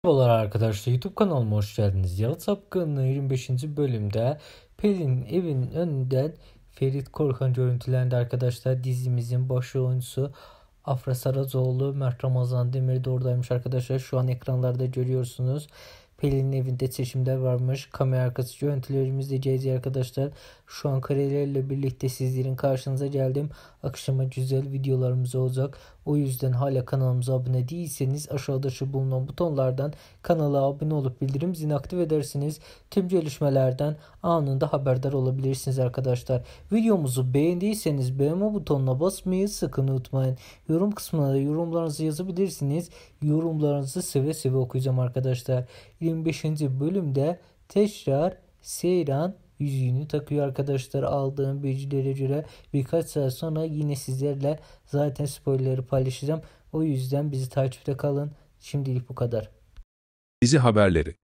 Merhabalar arkadaşlar, YouTube kanalıma hoş geldiniz. Yalı Sapkınlığı 25. bölümde Pelin'in evinin önünden Ferit Korkan görüntülendi arkadaşlar. Dizimizin baş oyuncusu Afra Saracoğlu, Mert Ramazan Demir de oradaymış arkadaşlar. Şu an ekranlarda görüyorsunuz. Pelin'in evinde seçimler varmış. Kamera arkası görüntülerimizi izleyeceğiz arkadaşlar. Şu an karelerle birlikte sizlerin karşınıza geldim. Akşama güzel videolarımız olacak. O yüzden hala kanalımıza abone değilseniz aşağıda şu bulunan butonlardan kanala abone olup bildirim zilini aktif edersiniz. Tüm gelişmelerden anında haberdar olabilirsiniz arkadaşlar. Videomuzu beğendiyseniz beğenme butonuna basmayı sakın unutmayın. Yorum kısmına da yorumlarınızı yazabilirsiniz. Yorumlarınızı seve seve okuyacağım arkadaşlar. 25. bölümde tekrar Seyran yüzüğünü takıyor arkadaşlar. Aldığım bilgilere göre birkaç saat sonra yine sizlerle zaten spoilerleri paylaşacağım. O yüzden bizi takipte kalın. Şimdilik bu kadar. Dizi haberleri.